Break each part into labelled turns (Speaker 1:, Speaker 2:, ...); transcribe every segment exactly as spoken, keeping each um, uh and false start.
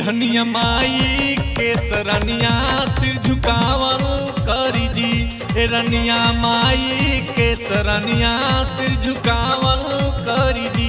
Speaker 1: धनिया माई के तरनिया सिर झुकावल करी जी। ए रनिया माई के तरनिया सिर झुकावल करी जी।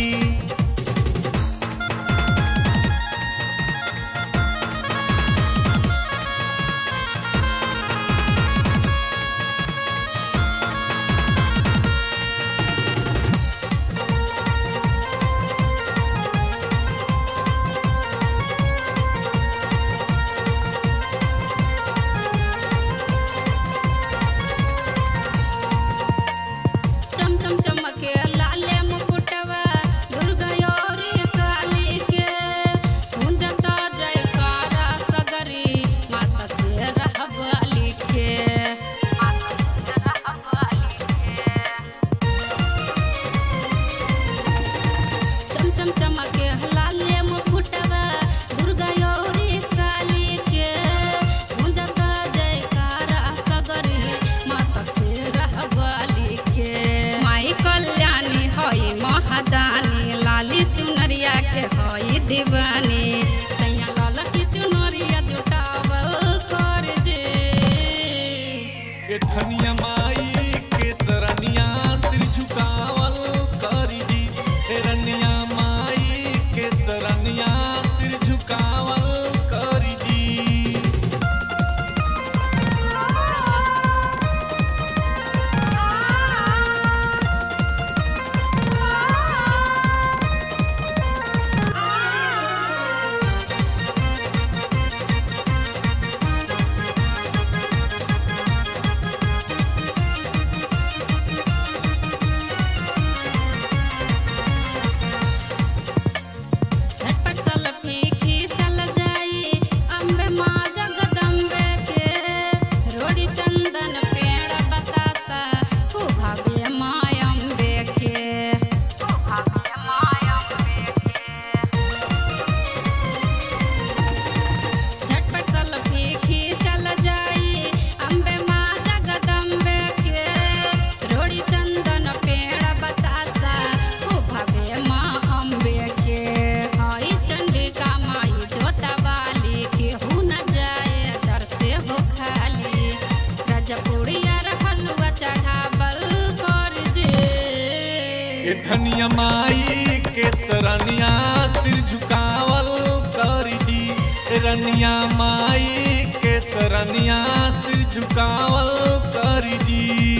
Speaker 2: दीवानी सैया लाल की चुनरिया जुटावल कर जे।
Speaker 1: ए धनिया माई के तरनिया सिर झुकावल करी जी। ए रनिया माई के तरनिया सिर झुकावल करी जी। धनिया माई के तरनिया सिर झुकावल करी जी। रनिया माई के तरनिया सिर झुकावल करी जी।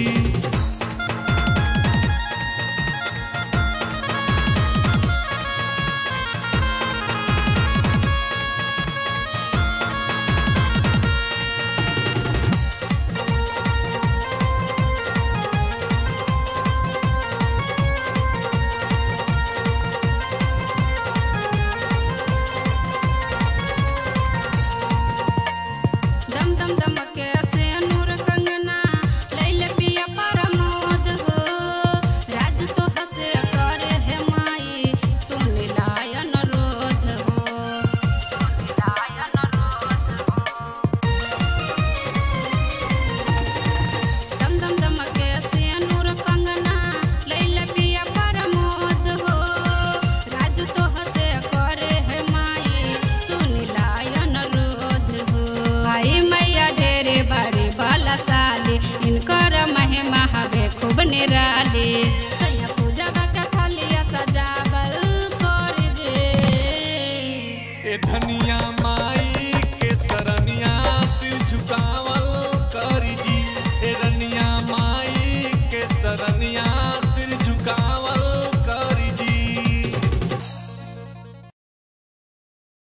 Speaker 1: इनकर महिमा हवे खूब निराली सैया पूजा का थालिया सजावल कर जे। ए धनिया माई